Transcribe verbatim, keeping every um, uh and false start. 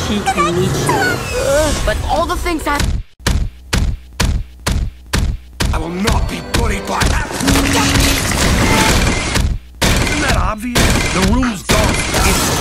She can meet you. Uh, but all the things that... I will not be bullied by that! Isn't that obvious? The room's dark. It's